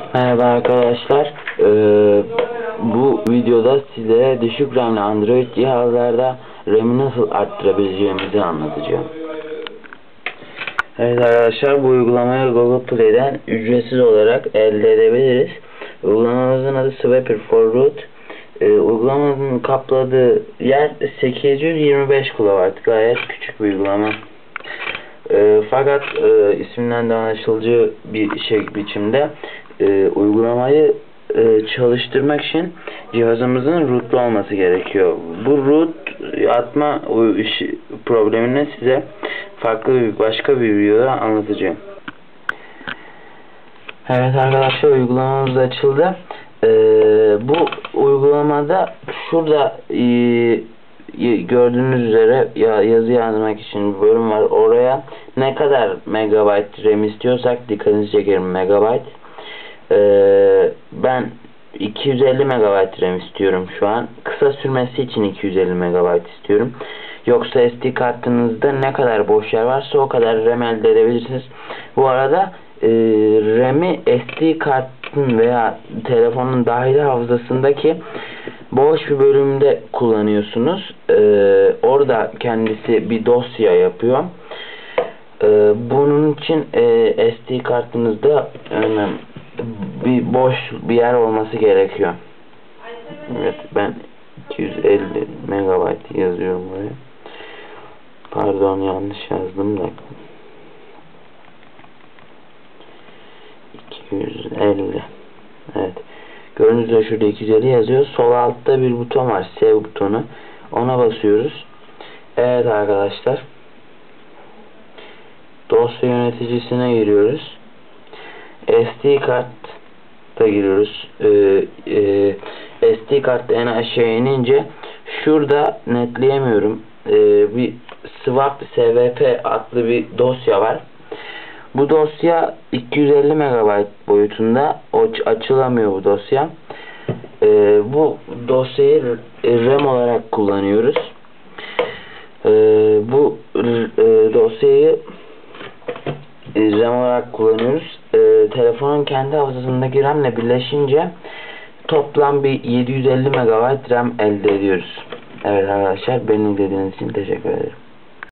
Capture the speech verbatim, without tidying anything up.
Merhaba arkadaşlar. Ee, bu videoda sizlere düşük RAM'li Android cihazlarda RAM'i nasıl arttırabileceğimizi anlatacağım. Evet arkadaşlar, bu uygulamayı Google Play'den ücretsiz olarak elde edebiliriz. Uygulamamızın adı Swapper for Root. Ee, uygulamanın kapladığı yer sekiz yüz yirmi beş kilobayt. Gayet küçük bir uygulama. E, fakat e, isminden de anlaşılacağı bir şey biçimde e, uygulamayı e, çalıştırmak için cihazımızın rootlu olması gerekiyor. Bu root atma problemini size farklı bir başka bir videoda anlatacağım. Evet arkadaşlar, uygulamamız açıldı. E, bu uygulamada şurada e, gördüğünüz üzere ya, yazı yazmak için bir bölüm var. Oraya ne kadar megabayt RAM istiyorsak dikkatinizi çekerim, megabayt. Ee, ben iki yüz elli megabayt RAM istiyorum şu an. Kısa sürmesi için iki yüz elli megabayt istiyorum. Yoksa S D kartınızda ne kadar boş yer varsa o kadar RAM elde edebilirsiniz. Bu arada e, RAM'i S D kartın veya telefonun dahili hafızasındaki boş bir bölümde kullanıyorsunuz. Ee, orada kendisi bir dosya yapıyor. Ee, bunun için e, S D kartınızda önemli bir boş bir yer olması gerekiyor. Evet, ben iki yüz elli megabayt yazıyorum buraya. Pardon, yanlış yazdım da. iki yüz elli. Evet. Gördüğünüz üzere şurada iki yüz elli yazıyor. Sol altta bir buton var, Save butonu. Ona basıyoruz. Evet arkadaşlar. Dosya yöneticisine giriyoruz. S D kart'a giriyoruz. Ee, e, S D kart en aşağı inince şurada netleyemiyorum. Ee, bir swap S V P adlı bir dosya var. Bu dosya iki yüz elli megabayt boyutunda. O açılamıyor bu dosya. Ee, bu dosyayı RAM olarak kullanıyoruz. Ee, bu e, dosyayı RAM olarak kullanıyoruz. Ee, telefonun kendi hafızasındaki RAM ile birleşince toplam bir yedi yüz elli megabayt RAM elde ediyoruz. Evet arkadaşlar, beni izlediğiniz için teşekkür ederim.